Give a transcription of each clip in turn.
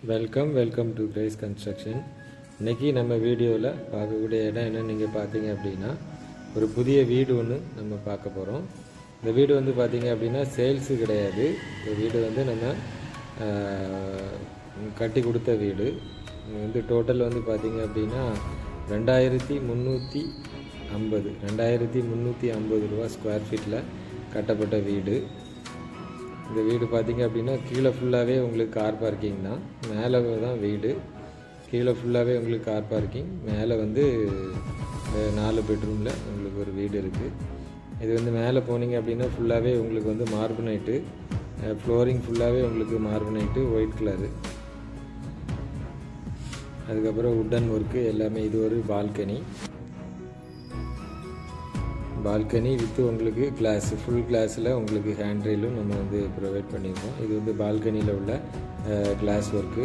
Welcome to grace construction. இன்றைக்கி நம்ம வீடியோவில் பார்க்கக்கூடிய இடம் என்ன நீங்கள் பார்த்தீங்க அப்படின்னா ஒரு புதிய வீடு ஒன்று நம்ம பார்க்க போகிறோம். இந்த வீடு வந்து பார்த்தீங்க அப்படின்னா சேல்ஸு கிடையாது. இந்த வீடு வந்து நம்ம கட்டி கொடுத்த வீடு. வந்து டோட்டல் வந்து பார்த்தீங்க அப்படின்னா 2350 ரூபா ஸ்கொயர் ஃபீட்டில் கட்டப்பட்ட வீடு. இந்த வீடு பார்த்திங்க அப்படின்னா கீழே ஃபுல்லாகவே உங்களுக்கு கார் பார்க்கிங் தான். மேலே தான் வீடு, கீழே ஃபுல்லாகவே உங்களுக்கு கார் பார்க்கிங். மேலே வந்து 4 பெட்ரூமில் உங்களுக்கு ஒரு வீடு இருக்குது. இது வந்து மேலே போனீங்க அப்படின்னா ஃபுல்லாகவே உங்களுக்கு வந்து மார்பனைட்டு, ஃப்ளோரிங் ஃபுல்லாகவே உங்களுக்கு மார்பனைட்டு ஒயிட் கலரு. அதுக்கப்புறம் உட்டன் ஒர்க்கு எல்லாமே. இது ஒரு பால்கனி வித்து உங்களுக்கு கிளாஸ், ஃபுல் கிளாஸில் உங்களுக்கு ஹேண்ட் ரெயிலும் நம்ம வந்து ப்ரொவைட் பண்ணியிருக்கோம். இது வந்து பால்கனியில் உள்ள கிளாஸ் ஒர்க்கு.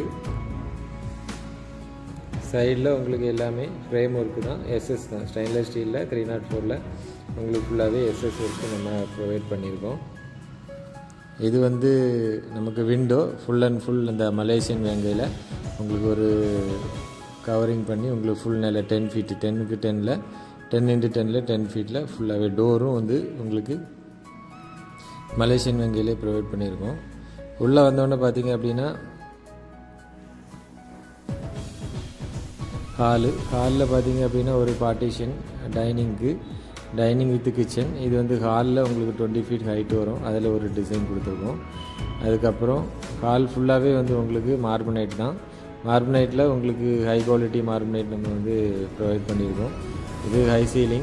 சைடில் உங்களுக்கு எல்லாமே ஃப்ரேம் ஒர்க்கு தான், எஸ்எஸ் தான், ஸ்டெயின்லெஸ் ஸ்டீலில் 304 உங்களுக்கு ஃபுல்லாகவே எஸ்எஸ் ஒர்க்கு நம்ம ப்ரொவைட் பண்ணியிருக்கோம். இது வந்து நமக்கு விண்டோ ஃபுல் அண்ட் ஃபுல் இந்த மலேசியன் வேங்கையில் உங்களுக்கு ஒரு கவரிங் பண்ணி உங்களுக்கு ஃபுல் நல்ல 10 ஃபீட்டு 10க்கு 10ல் 10x10ல் 10 ஃபீட்டில் ஃபுல்லாகவே டோரும் வந்து உங்களுக்கு மலேசியன் வங்கியிலே ப்ரொவைட் பண்ணியிருக்கோம். உள்ளே வந்தோடனே பார்த்தீங்க அப்படின்னா ஹாலில் பார்த்தீங்க அப்படின்னா ஒரு பார்ட்டிஷன் டைனிங் வித் கிச்சன். இது வந்து ஹாலில் உங்களுக்கு 20 ஃபீட் ஹைட் வரும். அதில் ஒரு டிசைன் கொடுத்துருக்கோம். அதுக்கப்புறம் ஹால் ஃபுல்லாகவே வந்து உங்களுக்கு மார்பனைட் தான். மார்பனைட்டில் உங்களுக்கு ஹை குவாலிட்டி மார்பனைட் நம்ம வந்து ப்ரொவைட் பண்ணியிருக்கோம். இது ஹை சீலிங்,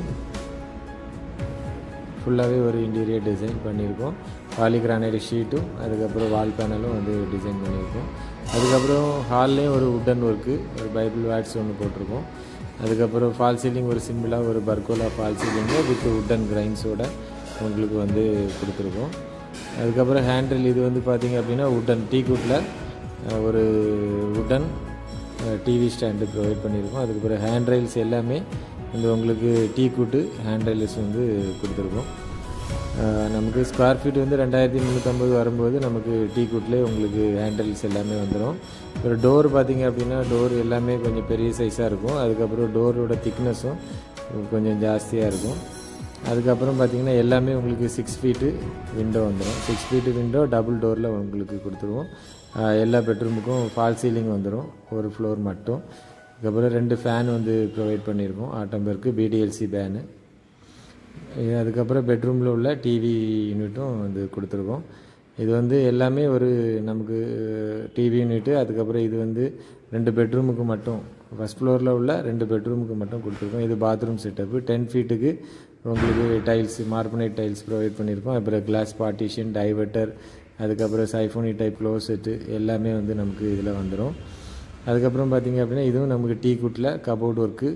ஃபுல்லாகவே ஒரு இன்டீரியர் டிசைன் பண்ணியிருக்கோம். பாலிகிரானைட் ஷீட்டும் அதுக்கப்புறம் வால் பேனலும் வந்து டிசைன் பண்ணியிருக்கோம். அதுக்கப்புறம் ஹால்லேயும் ஒரு உட்டன் ஒர்க்கு, ஒரு பைபிள் வேட்ஸ் ஒன்று போட்டிருக்கோம். அதுக்கப்புறம் ஃபால் சீலிங் ஒரு சிம்பிளாக ஒரு pergola fall ceiling with wooden கிரைன்ஸோட உங்களுக்கு வந்து கொடுத்துருக்கோம். அதுக்கப்புறம் ஹேண்டில் இது வந்து பார்த்திங்க அப்படின்னா உட்டன் டீக்குட்டில் ஒரு உட்டன் டிவி ஸ்டாண்டு ப்ரொவைட் பண்ணியிருக்கோம். அதுக்கப்புறம் ஹேண்ட் ரெயில்ஸ் எல்லாமே இந்த உங்களுக்கு டீக்குட்டு ஹேண்ட் ரெயில்ஸ் வந்து கொடுத்துருக்கோம். நமக்கு ஸ்கொயர் ஃபீட் வந்து 2350 வரும்போது நமக்கு டீக்குட்லேயே உங்களுக்கு ஹேண்டில்ஸ் எல்லாமே வந்துடும். ஒரு டோர் பார்த்திங்க அப்படின்னா டோர் எல்லாமே கொஞ்சம் பெரிய சைஸாக இருக்கும். அதுக்கப்புறம் டோரோட திக்னஸும் கொஞ்சம் ஜாஸ்தியாக இருக்கும். அதுக்கப்புறம் பார்த்திங்கன்னா எல்லாமே உங்களுக்கு 6 ஃபீட்டு விண்டோ வந்துடும். 6 ஃபீட்டு விண்டோ டபுள் டோரில் உங்களுக்கு கொடுத்துருவோம். எல்லா பெட்ரூமுக்கும் ஃபால் சீலிங் வந்துடும், ஒரு ஃப்ளோர் மட்டும். அதுக்கப்புறம் 2 ஃபேன் வந்து ப்ரொவைட் பண்ணியிருக்கோம், ஆட்டம்பருக்கு பிடிஎல்சி பேனு. அதுக்கப்புறம் பெட்ரூமில் உள்ள டிவி யூனிட்டும் வந்து கொடுத்துருக்கோம். இது வந்து எல்லாமே ஒரு நமக்கு டிவி யூனிட்டு. அதுக்கப்புறம் இது வந்து 2 பெட்ரூமுக்கு மட்டும், ஃபஸ்ட் ஃப்ளோரில் உள்ள 2 பெட்ரூமுக்கு மட்டும் கொடுத்துருக்கோம். இது பாத்ரூம் செட்டப்பு. 10 ஃபீட்டுக்கு உங்களுக்கு டைல்ஸ், மார்பனைட் டைல்ஸ் ப்ரொவைட் பண்ணியிருக்கோம். அப்புறம் கிளாஸ் பார்ட்டிஷன், டைவர்ட்டர், அதுக்கப்புறம் சைஃபோனி டைப் க்ளோசெட்டு எல்லாமே வந்து நமக்கு இதில் வந்துடும். அதுக்கப்புறம் பார்த்திங்க அப்படின்னா இதுவும் நமக்கு டீக்குட்டில் கபோர்ட் ஒர்க்கு,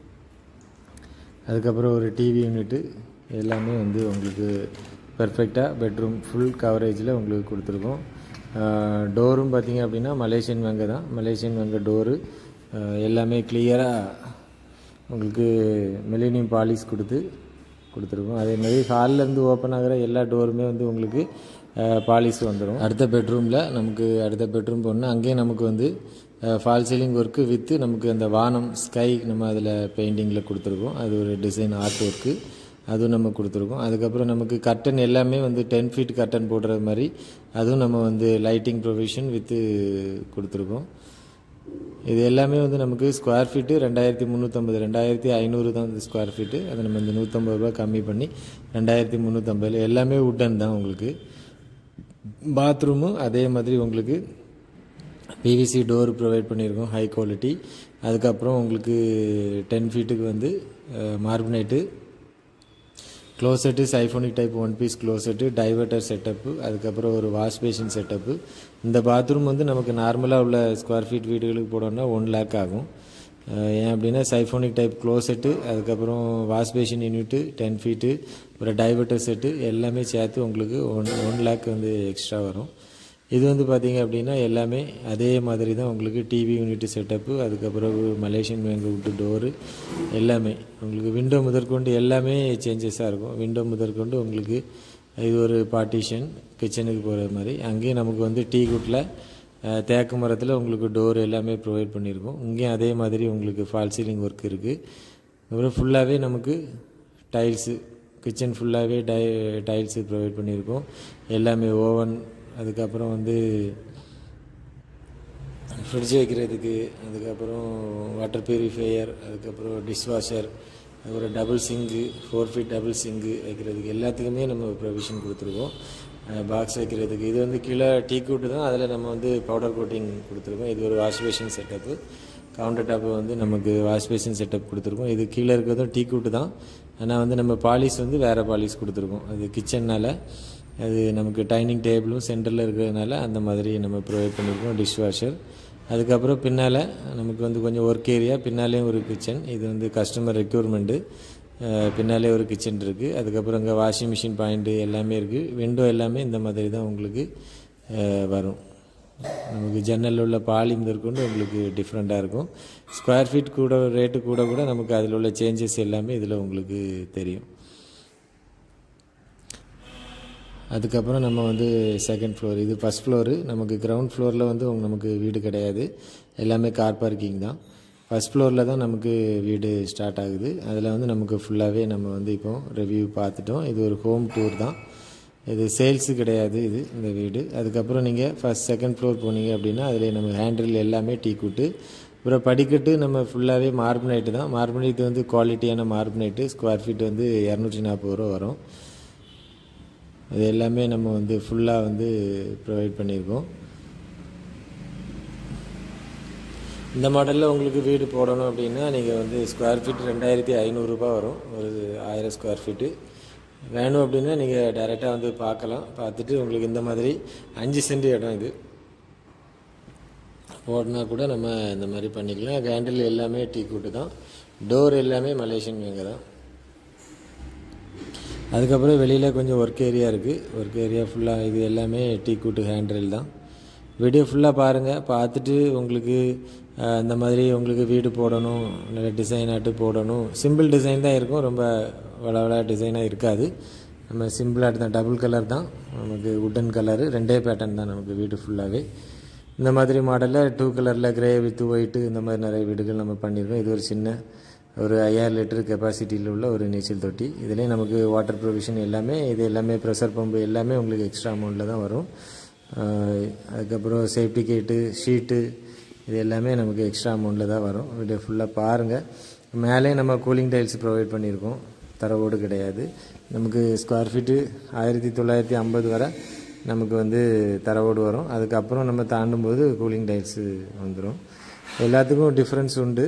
அதுக்கப்புறம் ஒரு டிவி யூனிட்டு எல்லாமே வந்து உங்களுக்கு பெர்ஃபெக்டாக பெட்ரூம் ஃபுல் கவரேஜில் உங்களுக்கு கொடுத்துருக்கோம். டோரும் பார்த்திங்க அப்படின்னா மலேசியன் வங்கை தான். மலேசியன் வங்கை டோரு எல்லாமே கிளியராக உங்களுக்கு மெலினியம் பாலிஷ் கொடுத்துருக்கோம். அதேமாதிரி ஹால்லேருந்து ஓப்பன் ஆகிற எல்லா டோருமே வந்து உங்களுக்கு பாலிஷ் வந்துடும். அடுத்த பெட்ரூம் போனால் அங்கேயும் நமக்கு வந்து ஃபால் சீலிங் ஒர்க்கு வித்து நமக்கு அந்த வானம் ஸ்கை நம்ம அதில் பெயிண்டிங்கில் கொடுத்துருக்கோம். அது ஒரு டிசைன் ஆர்ட் ஒர்க்கு, அதுவும் நம்ம கொடுத்துருக்கோம். அதுக்கப்புறம் நமக்கு கர்டன் எல்லாமே வந்து 10 ஃபீட் கர்டன் போடுற மாதிரி அதுவும் நம்ம வந்து லைட்டிங் ப்ரொவிஷன் வித்து கொடுத்துருக்கோம். இது எல்லாமே வந்து நமக்கு ஸ்கொயர் ஃபீட்டு 2350 தான் வந்து ஸ்கொயர் ஃபீட்டு. அதை நம்ம இந்த 150 ரூபா கம்மி பண்ணி 2350 எல்லாமே உட்டன் தான். உங்களுக்கு பாத்ரூமும் அதே மாதிரி உங்களுக்கு பிவிசி டோர் ப்ரொவைட் பண்ணியிருக்கோம், ஹை குவாலிட்டி. அதுக்கப்புறம் உங்களுக்கு 10 ஃபீட்டுக்கு வந்து marbonite closet, siphonic type 1 piece closet, diverter setup, அதுக்கப்புறம் ஒரு வாஷ் பேஷன் செட்டப்பு. இந்த பாத்ரூம் வந்து நமக்கு நார்மலாக உள்ள ஸ்கொயர் ஃபீட் வீடுகளுக்கு போடணும்னா 1 லேக் ஆகும். ஏன் அப்படின்னா சைஃபோனிக் டைப் க்ளோசெட்டு, அதுக்கப்புறம் வாஷ் பேஷன் யூனிட்டு 10 ஃபீட்டு, ஒரு டைவர்ட்டர் செட்டு எல்லாமே சேர்த்து உங்களுக்கு 1 லேக் வந்து எக்ஸ்ட்ரா வரும். இது வந்து பார்த்திங்க அப்படின்னா எல்லாமே அதே மாதிரி தான் உங்களுக்கு டிவி யூனிட் செட்டப்பு. அதுக்கப்புறம் மலேசியன் வேங்க விட்டு டோரு எல்லாமே உங்களுக்கு விண்டோ முதற்கொண்டு எல்லாமே சேஞ்சஸாக இருக்கும். விண்டோ முதற்கொண்டு உங்களுக்கு இது ஒரு பார்ட்டிஷன் கிச்சனுக்கு போகிற மாதிரி. அங்கேயும் நமக்கு வந்து டீ குட்டில் தேக்கு மரத்தில் உங்களுக்கு டோர் எல்லாமே ப்ரொவைட் பண்ணியிருக்கோம். இங்கேயும் அதே மாதிரி உங்களுக்கு ஃபால் சீலிங் ஒர்க் இருக்குது. அப்புறம் ஃபுல்லாகவே நமக்கு டைல்ஸு, கிச்சன் ஃபுல்லாகவே டைல்ஸு ப்ரொவைட் பண்ணியிருக்கோம். எல்லாமே ஓவன், அதுக்கப்புறம் வந்து ஃப்ரிட்ஜ் வைக்கிறதுக்கு, அதுக்கப்புறம் வாட்டர் ப்யூரிஃபையர், அதுக்கப்புறம் டிஷ்வாஷர், அதுக்கப்புறம் double sink, 4 feet double sink வைக்கிறதுக்கு எல்லாத்துக்குமே நம்ம ப்ரொவிஷன் கொடுத்துருக்கோம். பாக்ஸ் வைக்கிறதுக்கு இது வந்து கீழே டீ கூட்டு தான், அதில் நம்ம வந்து பவுடர் கோட்டிங் கொடுத்துருக்கோம். இது ஒரு wash basin setup. Counter top வந்து நமக்கு வாஷ் பேஷன் செட்டப் கொடுத்துருக்கோம். இது கீழே இருக்கிறதும் டீ கூட்டு தான், ஆனால் வந்து நம்ம பாலிஷ் வந்து வேறு பாலிஷ் கொடுத்துருக்கோம். அது கிச்சன்னால் அது நமக்கு டைனிங் டேபிளும் சென்டரில் இருக்கிறதுனால அந்த மாதிரி நம்ம ப்ரொவைட் பண்ணியிருக்கோம். டிஷ்வாஷர், அதுக்கப்புறம் பின்னால் நமக்கு வந்து கொஞ்சம் ஒர்க் ஏரியா, பின்னாலேயும் ஒரு கிச்சன். இது வந்து கஸ்டமர் ரெக்யூர்மெண்ட்டு, பின்னாலே ஒரு கிச்சன் இருக்குது. அதுக்கப்புறம் இங்கே வாஷிங் மிஷின் பாயிண்ட்டு எல்லாமே இருக்குது. விண்டோ எல்லாமே இந்த மாதிரி தான் உங்களுக்கு வரும். நமக்கு ஜன்னலில் உள்ள பாலி முதற்கொண்டு உங்களுக்கு டிஃப்ரெண்ட்டாக இருக்கும். ஸ்கொயர் ஃபீட் கூட ரேட்டு கூட நமக்கு அதில் உள்ள சேஞ்சஸ் எல்லாமே இதில் உங்களுக்கு தெரியும். அதுக்கப்புறம் நம்ம வந்து செகண்ட் ஃப்ளோர், இது ஃபஸ்ட் ஃப்ளோரு. நமக்கு கிரவுண்ட் ஃப்ளோரில் வந்து நமக்கு வீடு கிடையாது, எல்லாமே கார் பார்க்கிங் தான். ஃபஸ்ட் ஃப்ளோரில் தான் நமக்கு வீடு ஸ்டார்ட் ஆகுது. அதில் வந்து நமக்கு ஃபுல்லாகவே நம்ம வந்து இப்போ ரிவ்யூ பார்த்துட்டோம். இது ஒரு ஹோம் டூர் தான், இது சேல்ஸு கிடையாது இது இந்த வீடு. அதுக்கப்புறம் நீங்கள் ஃபஸ்ட் செகண்ட் ஃப்ளோர் போனீங்க அப்படின்னா அதில் நம்ம ஹேண்டில் எல்லாமே டீ கூட்டு. அப்புறம் படிக்கட்டு நம்ம ஃபுல்லாகவே மார்பனைட்டு தான். மார்பனைட்டு வந்து குவாலிட்டியான மார்பனைட்டு, ஸ்கொயர் ஃபீட் வந்து 240 ரூபா வரும். இது எல்லாமே நம்ம வந்து ஃபுல்லாக வந்து ப்ரொவைட் பண்ணியிருக்கோம். இந்த மாடலில் உங்களுக்கு வீடு போடணும் அப்படின்னா நீங்கள் வந்து ஸ்கொயர் ஃபீட் 2500 ரூபா வரும், ஒரு 1000 ஸ்கொயர் ஃபீட்டு. வேணும் அப்படின்னா நீங்கள் டைரெக்டாக வந்து பார்க்கலாம். பார்த்துட்டு உங்களுக்கு இந்த மாதிரி 5 சென்ட் இடம் இது போடனா கூட நம்ம இந்த மாதிரி பண்ணிக்கலாம். ஹேண்டில் எல்லாமே டீ கூட்டு தான், டோர் எல்லாமே மலேசியன் வேங்க தான். அதுக்கப்புறம் வெளியில் கொஞ்சம் ஒர்க் ஏரியா இருக்குது. ஒர்க் ஏரியா ஃபுல்லாக இது எல்லாமே டீ கூட்டு ஹேண்டில் தான். வீடியோ ஃபுல்லாக பாருங்கள். பார்த்துட்டு உங்களுக்கு இந்த மாதிரி உங்களுக்கு வீடு போடணும், நல்ல டிசைனாட்டு போடணும், சிம்பிள் டிசைன் தான் இருக்கும், ரொம்ப வளவள டிசைனாக இருக்காது. நம்ம சிம்பிளாக தான், டபுள் கலர் தான் நமக்கு, உட்டன் கலரு, 2 பேட்டர்ன் தான் நமக்கு வீடு ஃபுல்லாகவே. இந்த மாதிரி மாடலில் 2 கலரில் கிரே வித் ஒயிட்டு இந்த மாதிரி நிறைய வீடுகள் நம்ம பண்ணியிருக்கோம். இது ஒரு சின்ன ஒரு 5000 லிட்டர் கெப்பாசிட்டியில் உள்ள ஒரு நீச்சல் தொட்டி. இதிலே நமக்கு வாட்டர் ப்ரொவிஷன் எல்லாமே, இது எல்லாமே ப்ரெஷர் பம்பு எல்லாமே உங்களுக்கு எக்ஸ்ட்ரா அமௌண்ட்டில் தான் வரும். அதுக்கப்புறம் சேஃப்டி கேட்டு, ஷீட்டு, இது எல்லாமே நமக்கு எக்ஸ்ட்ரா அமௌண்ட்டில் தான் வரும். வீடியோ ஃபுல்லாக பாருங்கள். மேலே நம்ம கூலிங் டைல்ஸ் ப்ரொவைட் பண்ணியிருக்கோம், தரவோடு கிடையாது. நமக்கு ஸ்கொயர் ஃபீட்டு 1950 வரை நமக்கு வந்து தரவோடு வரும். அதுக்கப்புறம் நம்ம தாண்டும்போது கூலிங் டைல்ஸு வந்துடும். எல்லாத்துக்கும் டிஃப்ரென்ஸ் உண்டு,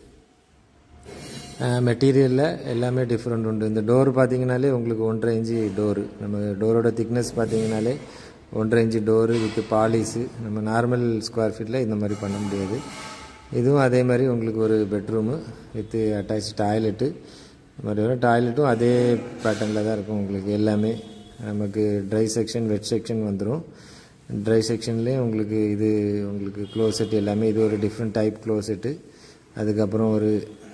மெட்டீரியலில் எல்லாமே டிஃப்ரெண்ட் உண்டு. இந்த டோர் பார்த்திங்கனாலே உங்களுக்கு 1.5 இன்ச்சு டோரு, நம்ம டோரோட திக்னஸ் பார்த்திங்கனாலே 1.5 இன்ச்சு டோரு வித் பாலிஸு. நம்ம நார்மல் ஸ்கொயர் ஃபீட்டில் இந்த மாதிரி பண்ண முடியாது. இதுவும் அதே மாதிரி உங்களுக்கு ஒரு பெட்ரூமு வித் அட்டாச் டாய்லெட்டு. இந்த மாதிரி வரும். டாய்லெட்டும் அதே பேட்டர்னில் தான் இருக்கும் உங்களுக்கு. எல்லாமே நமக்கு ட்ரை செக்ஷன், வெட் செக்ஷன் வந்துடும். ட்ரை செக்ஷன்லேயே உங்களுக்கு இது உங்களுக்கு க்ளோசெட் எல்லாமே, இது ஒரு டிஃப்ரெண்ட் டைப் க்ளோசெட்டு. அதுக்கப்புறம் ஒரு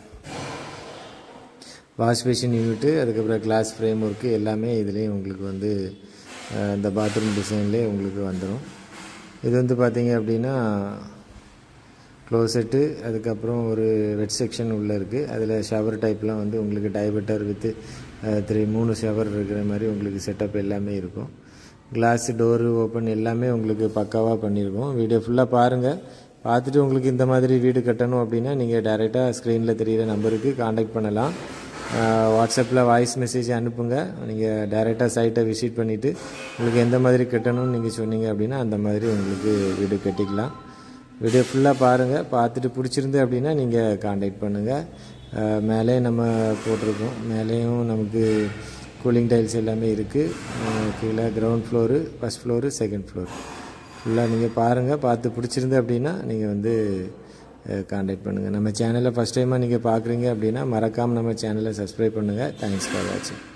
வாஷ் பேஷன் யூனிட்டு, அதுக்கப்புறம் கிளாஸ் ஃப்ரேம் ஒர்க்கு எல்லாமே இதுலேயும் உங்களுக்கு வந்து இந்த பாத்ரூம் டிசைன்லேயே உங்களுக்கு வந்துடும். இது வந்து பார்த்திங்க அப்படின்னா க்ளோசெட்டு, அதுக்கப்புறம் ஒரு வெட் செக்ஷன் உள்ளே இருக்குது. அதில் ஷவர் டைப்லாம் வந்து உங்களுக்கு டைவர்ட்டர் வித்து 3 ஷவர் இருக்கிற மாதிரி உங்களுக்கு செட்டப் எல்லாமே இருக்கும். கிளாஸ் டோரு ஓப்பன் எல்லாமே உங்களுக்கு பக்காவாக பண்ணியிருக்கோம். வீடியோ ஃபுல்லாக பாருங்கள். பார்த்துட்டு உங்களுக்கு இந்த மாதிரி வீடு கட்டணும் அப்படின்னா நீங்கள் டைரெக்டாக ஸ்க்ரீனில் தெரிகிற நம்பருக்கு காண்டாக்ட் பண்ணலாம். வாட்ஸ்அப்பில் வாய்ஸ் மெசேஜ் அனுப்புங்க. நீங்கள் டைரெக்டாக சைட்டை விசிட் பண்ணிவிட்டு உங்களுக்கு எந்த மாதிரி கட்டணும்னு நீங்கள் சொன்னீங்க அப்படின்னா அந்த மாதிரி உங்களுக்கு வீடு கட்டிக்கலாம். வீடியோ ஃபுல்லாக பாருங்கள். பார்த்துட்டு பிடிச்சிருந்து அப்படின்னா நீங்கள் காண்டாக்ட் பண்ணுங்கள். மேலே நம்ம போட்டிருக்கோம், மேலேயும் நமக்கு கூலிங் டைல்ஸ் எல்லாமே இருக்குது. கீழே ground floor, first floor, second floor ஃபுல்லாக நீங்கள் பாருங்கள். பார்த்து பிடிச்சிருந்து அப்படின்னா நீங்கள் வந்து காண்டாக்ட் பண்ணுங்கள். நம்ம சேனலை ஃபஸ்ட் டைமாக நீங்கள் பார்க்குறீங்க அப்படின்னா மறக்காமல் நம்ம சேனலை சப்ஸ்கிரைப் பண்ணுங்கள். தேங்க்ஸ் ஃபார் வாட்சிங்.